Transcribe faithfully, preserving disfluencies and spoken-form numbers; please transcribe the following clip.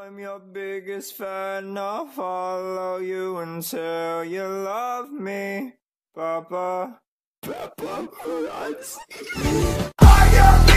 I'm your biggest fan, I'll follow you until you love me, Papa. Papa, I